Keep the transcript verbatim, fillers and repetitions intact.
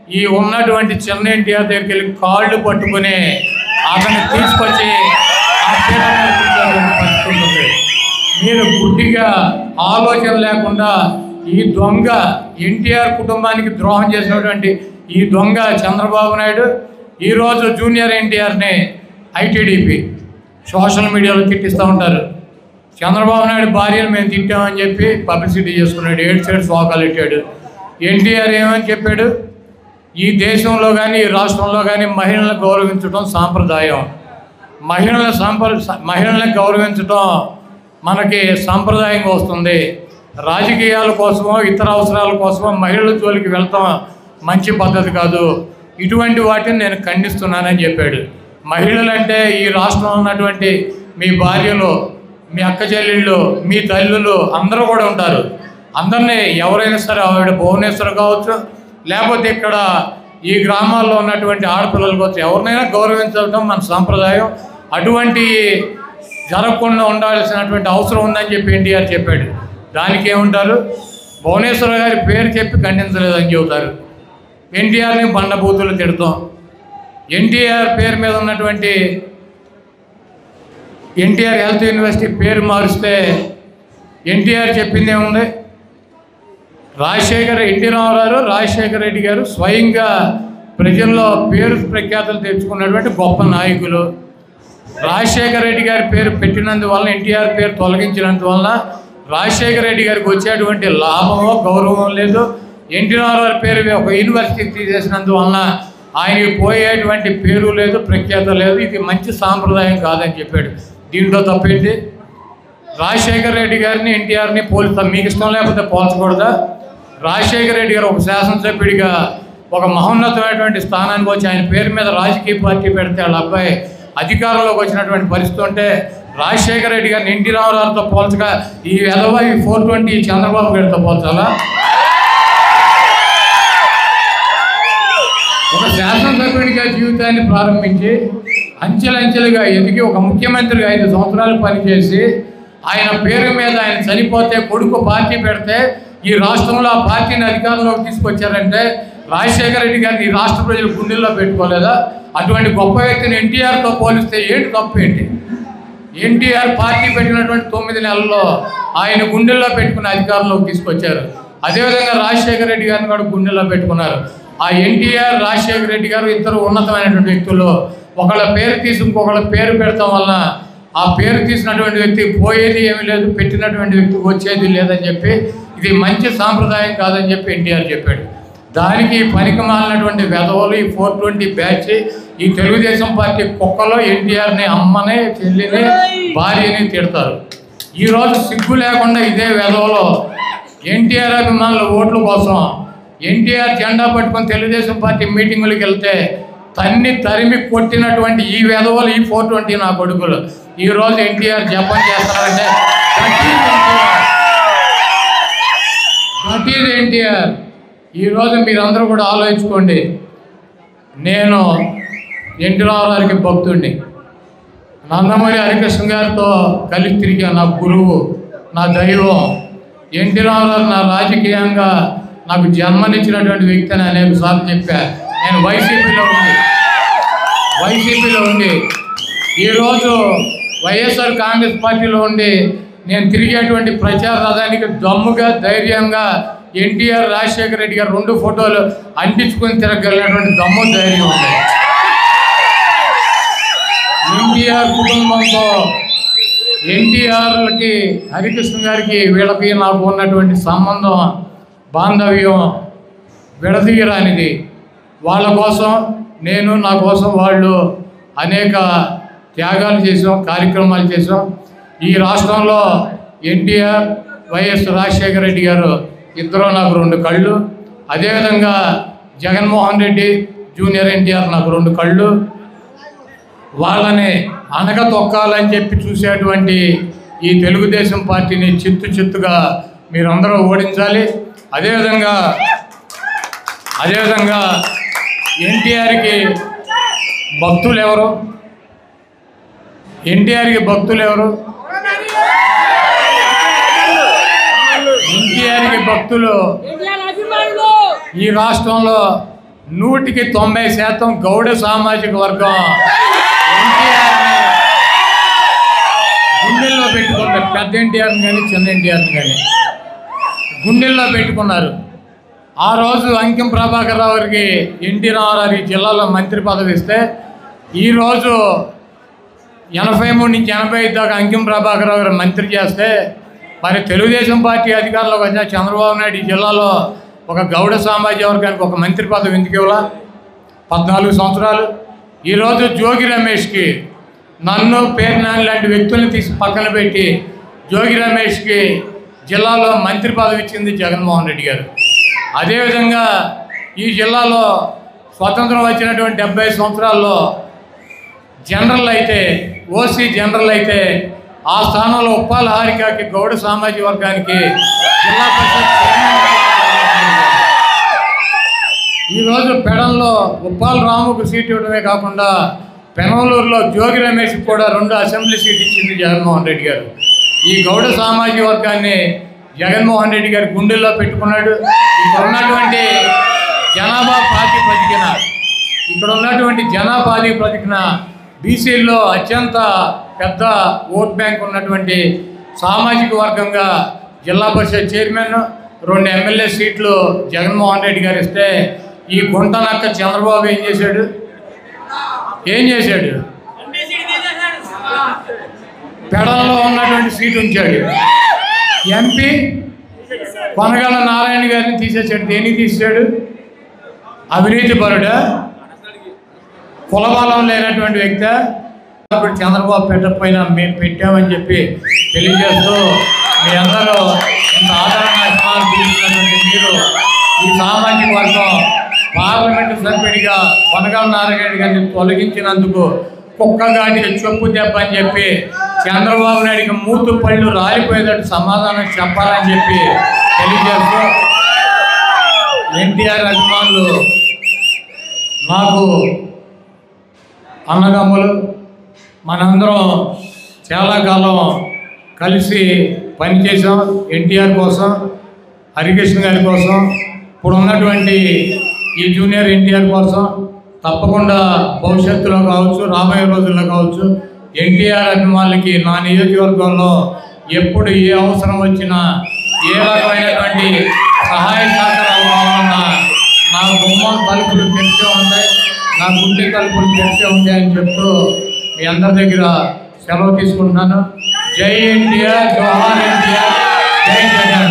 ఈ ఉన్నటువంటి చిన్న ఎన్టీఆర్ దగ్గరికి వెళ్ళి కాళ్ళు పట్టుకుని అతన్ని తీసుకొచ్చి ఆ పరిస్థితి. మీరు గుడ్డిగా ఆలోచన లేకుండా ఈ దొంగ ఎన్టీఆర్ కుటుంబానికి ద్రోహం చేసినటువంటి ఈ దొంగ చంద్రబాబు నాయుడు ఈరోజు జూనియర్ ఎన్టీఆర్ని ఐటీడీపీ సోషల్ మీడియాలో తిట్టిస్తూ ఉంటారు. చంద్రబాబు నాయుడు భార్యను మేము తిట్టామని చెప్పి పబ్లిసిటీ చేసుకున్నాడు, ఏడు సైడ్ శోకాలు పెట్టాడు. ఎన్టీఆర్ ఏమని చెప్పాడు, ఈ దేశంలో కానీ ఈ రాష్ట్రంలో కానీ మహిళలను గౌరవించడం సాంప్రదాయం, మహిళల సాంప్ర మహిళలను గౌరవించడం మనకి సాంప్రదాయంగా వస్తుంది, రాజకీయాల కోసమో ఇతర అవసరాల కోసమో మహిళల జోలికి వెళ్తాం మంచి పద్ధతి కాదు, ఇటువంటి వాటిని నేను ఖండిస్తున్నానని చెప్పాడు. మహిళలంటే ఈ రాష్ట్రంలో ఉన్నటువంటి మీ భార్యలు, మీ అక్క చెల్లెళ్ళు, మీ తల్లులు అందరూ కూడా ఉంటారు. అందరినీ ఎవరైనా సరే ఆవిడ భువనేశ్వర్ కావచ్చు, లేకపోతే ఇక్కడ ఈ గ్రామాల్లో ఉన్నటువంటి ఆడపిల్లలు కావచ్చు, ఎవరినైనా గౌరవించడం మన సాంప్రదాయం. అటువంటి జరగకుండా ఉండాల్సినటువంటి అవసరం ఉందని చెప్పి ఎన్టీఆర్ చెప్పాడు. దానికి ఏముంటారు, భువనేశ్వర గారి పేరు చెప్పి ఖండించలేదని చెబుతారు. ఎన్టీఆర్ని బండబూతులు తిడతాం. ఎన్టీఆర్ పేరు మీద ఉన్నటువంటి ఎన్టీఆర్ హెల్త్ యూనివర్సిటీ పేరు మారుస్తే ఎన్టీఆర్ చెప్పింది ఏముంది, రాజశేఖర్ ఎన్టీ రామారావు రాజశేఖర రెడ్డి గారు స్వయంగా ప్రజల్లో పేరు ప్రఖ్యాతులు తెచ్చుకున్నటువంటి గొప్ప నాయకులు. రాజశేఖర రెడ్డి గారి పేరు పెట్టినందువలన ఎన్టీఆర్ పేరు తొలగించినందువలన రాజశేఖర రెడ్డి గారికి వచ్చేటువంటి లాభమో గౌరవం లేదు. ఎన్టీ రామారావు పేరు ఒక యూనివర్సిటీ తీసేసినందువలన ఆయనకి పోయేటువంటి పేరు లేదు, ప్రఖ్యాత లేదు. ఇది మంచి సాంప్రదాయం కాదని చెప్పాడు. దీంట్లో తప్పేంటి? రాజశేఖర రెడ్డి గారిని ఎన్టీఆర్ని పోల్చుతాం, మీకు ఇష్టం లేకపోతే పోల్చకూడదా? రాజశేఖర రెడ్డి గారు ఒక శాసనసభ్యుడిగా ఒక మహోన్నతమైనటువంటి స్థానానికి వచ్చి ఆయన పేరు మీద రాజకీయ పార్టీ పెడితే వాళ్ళ అబ్బాయి అధికారంలోకి వచ్చినటువంటి పరిస్థితి ఉంటే రాజశేఖర రెడ్డి గారిని ఎన్టీ రామారావుతో పోల్చగా ఈ ఎదవ ఈ ఫోర్ ట్వంటీ చంద్రబాబు గారితో పోల్చాలా? ఒక శాసనసభ్యుడిగా జీవితాన్ని ప్రారంభించి అంచెలంచెలుగా ఎదిగి ఒక ముఖ్యమంత్రిగా ఐదు సంవత్సరాలు పనిచేసి ఆయన పేరు మీద ఆయన చనిపోతే కొడుకు పార్టీ పెడితే ఈ రాష్ట్రంలో ఆ పార్టీని అధికారంలోకి తీసుకొచ్చారంటే రాజశేఖర రెడ్డి గారిని ఈ రాష్ట్ర ప్రజలు గుండెల్లో పెట్టుకోలేదా? అటువంటి గొప్ప వ్యక్తిని ఎన్టీఆర్తో పోలిస్తే ఏంటి తప్పు ఏంటి? ఎన్టీఆర్ పార్టీ పెట్టినటువంటి తొమ్మిది నెలల్లో ఆయన గుండెల్లో పెట్టుకుని అధికారంలోకి తీసుకొచ్చారు. అదేవిధంగా రాజశేఖర రెడ్డి గారిని కూడా గుండెల్లో పెట్టుకున్నారు. ఆ ఎన్టీఆర్ రాజశేఖర రెడ్డి గారు ఇద్దరు ఉన్నతమైనటువంటి వ్యక్తులు. ఒకళ్ళ పేరు తీసి ఇంకొకళ్ళ పేరు పెడతాం వలన ఆ పేరు తీసినటువంటి వ్యక్తికి పోయేది ఏమీ లేదు, పెట్టినటువంటి వ్యక్తికి వచ్చేది లేదని చెప్పి ఇది మంచి సాంప్రదాయం కాదని చెప్పి ఎన్టీఆర్ చెప్పాడు. దానికి పనికి మాలినటువంటి వెధవలు ఈ ఫోర్ ట్వంటీ బ్యాచ్ ఈ తెలుగుదేశం పార్టీ కుక్కలో ఎన్టీఆర్ని అమ్మని చెల్లిని భార్యని తిడతారు. ఈరోజు సిగ్గు లేకుండా ఇదే వెధవలో ఎన్టీఆర్ అభిమానుల ఓట్ల కోసం ఎన్టీఆర్ జెండా పట్టుకొని తెలుగుదేశం పార్టీ మీటింగులకు వెళ్తే తన్ని తరిమి కొట్టినటువంటి ఈ వెధవలు ఈ ఫోర్ ట్వంటీ నా కొడుకులు ఈరోజు ఎన్టీఆర్ జపం చేస్తారంటే దట్ ఈజ్ ఎన్టీఆర్. ఈరోజు మీరందరూ కూడా ఆలోచించుకోండి. నేను ఎన్టీ రామారావుకి భక్తుడిని, నందమూరి హరికృష్ణ గారితో కలిసి తిరిగా నా గురువు, నా దైవం. ఎన్టీ రామారావు నా రాజకీయంగా నాకు జన్మనిచ్చినటువంటి వ్యక్తి అని అనేక సార్లు చెప్పా. నేను వైసీపీలో ఉండి వైసీపీలో ఉండి ఈరోజు వైఎస్ఆర్ కాంగ్రెస్ పార్టీలో ఉండి నేను తిరిగేటువంటి ప్రచార రథానికి దమ్ముగా ధైర్యంగా ఎన్టీఆర్ రాజశేఖర రెడ్డి గారు రెండు ఫోటోలు అంటించుకొని తిరగలిగినటువంటి దమ్ము ధైర్యం ఉంది. ఎన్టీఆర్ కుటుంబంతో ఎన్టీఆర్లకి హరికృష్ణ గారికి వీళ్ళకి నాకు ఉన్నటువంటి సంబంధం బాంధవ్యం విడదీయరానిది. వాళ్ళ కోసం నేను, నా కోసం వాళ్ళు అనేక త్యాగాలు చేసాం, కార్యక్రమాలు చేసాం. ఈ రాష్ట్రంలో ఎన్టీఆర్ వైఎస్ రాజశేఖర రెడ్డి గారు ఇద్దరు నాకు రెండు కళ్ళు. అదేవిధంగా జగన్మోహన్ రెడ్డి జూనియర్ ఎన్టీఆర్ నాకు రెండు కళ్ళు. వాళ్ళని అనగ తొక్కాలని చెప్పి చూసేటువంటి ఈ తెలుగుదేశం పార్టీని చిత్తు చిత్తుగా మీరందరూ ఓడించాలి. అదేవిధంగా అదేవిధంగా ఎన్టీఆర్కి భక్తులు ఎవరు? ఎన్టీఆర్కి భక్తులు ఎవరు? ఎన్టీఆర్కి భక్తులు ఈ రాష్ట్రంలో నూటికి తొంభై శాతం గౌడ సామాజిక వర్గం ఎన్టీఆర్ని గుండెల్లో పెట్టుకున్నారు. పెద్ద ఎన్టీఆర్ని కానీ చిన్న ఎన్టీఆర్ని కానీ గుండెల్లో పెట్టుకున్నారు. ఆ రోజు అంకిం ప్రభాకర్ రావు గారికి ఎన్టీ రామారావు జిల్లాలో మంత్రి పదవి ఇస్తే ఈరోజు ఎనభై మూడు నుంచి ఎనభై ఐదు దాకా అంకిం ప్రభాకర్ రావు గారు మంత్రి చేస్తే మరి తెలుగుదేశం పార్టీ అధికారంలోకి వచ్చిన చంద్రబాబు నాయుడు ఈ జిల్లాలో ఒక గౌడ సామాజిక వర్గానికి ఒక మంత్రి పదవి ఎందుకు ఇవ్వాల? పద్నాలుగు సంవత్సరాలు. ఈరోజు జోగి రమేష్కి నన్ను పేర్నాని లాంటి వ్యక్తులను తీసి పక్కన పెట్టి జోగి రమేష్కి జిల్లాలో మంత్రి పదవి ఇచ్చింది జగన్మోహన్ రెడ్డి గారు. అదేవిధంగా ఈ జిల్లాలో స్వతంత్రం వచ్చినటువంటి డెబ్బై సంవత్సరాల్లో జనరల్ అయితే ఓసీ జనరల్ అయితే ఆ స్థానంలో ఉప్పాల హారికకి గౌడ సామాజిక వర్గానికి జిల్లా పరిషత్ ఈరోజు పెడంలో ఉప్పాల రాముకు సీట్ ఇవ్వడమే కాకుండా పెనమలూరులో జోగి రమేష్కి కూడా రెండు అసెంబ్లీ సీట్ ఇచ్చింది జగన్మోహన్ రెడ్డి గారు. ఈ గౌడ సామాజిక వర్గాన్ని జగన్మోహన్ రెడ్డి గారి గుండెల్లో పెట్టుకున్నాడు. ఇక్కడ ఉన్నటువంటి జనాభా ప్రాతిపదికన ఇక్కడ ఉన్నటువంటి జనాభా ప్రాతిపదికన బీసీల్లో అత్యంత పెద్ద ఓట్ బ్యాంక్ ఉన్నటువంటి సామాజిక వర్గంగా జిల్లా పరిషత్ చైర్మన్ రెండు ఎమ్మెల్యే సీట్లు జగన్మోహన్ రెడ్డి గారు ఇస్తే ఈ గుంటనక్క చంద్రబాబు ఏం చేశాడు? ఏం చేశాడు? పెడల్లో ఉన్నటువంటి సీటు ఉంచాడు. ఎంపీ కొనగల నారాయణ గారిని తీసేసాడు. దేనికి తీసాడు? అవినీతి పరుడా? కులబలం లేనటువంటి వ్యక్తి. ఇప్పుడు చంద్రబాబు పెట్టకపోయినా మేము పెట్టామని చెప్పి తెలియజేస్తూ మీ అందరూ ఇంత ఆదరణ అభిమానాలు చూపిస్తున్నటువంటి మీరు ఈ సామాజిక వర్గం పార్లమెంటు సభ్యుడిగా కొనగల నారాయణ గారిని తొలగించినందుకు కుక్కగాడికి చెప్పు దెబ్బ అని చెప్పి చంద్రబాబు నాయుడికి మూతు పళ్ళు రాలిపోయేటట్టు సమాధానం చెప్పాలని చెప్పి తెలియజేస్తూ ఎన్టీఆర్ అభిమానులు నాకు అన్నదమ్ములు, మనందరం చాలా కాలం కలిసి పనిచేసాం ఎన్టీఆర్ కోసం, హరికృష్ణ గారి కోసం, ఇప్పుడు ఉన్నటువంటి ఈ జూనియర్ ఎన్టీఆర్ కోసం. తప్పకుండా భవిష్యత్తులో కావచ్చు, రాబోయే రోజుల్లో కావచ్చు, ఎన్టీఆర్ అభిమానులకి నా నియోజకవర్గంలో ఎప్పుడు ఏ అవసరం వచ్చినా ఏ రకమైనటువంటి సహాయ సహకారాలు కావాలన్నా నా గుమ్మం తలుపులు తెరిచే ఉంటాయి, నా గుండె తలుపులు తెరిచే ఉంటాయని చెప్తూ మీ అందరి దగ్గర సెలవు తీసుకుంటున్నాను. జై ఎన్టీఆర్, జోహార్ ఎన్టీఆర్, జై జగన్.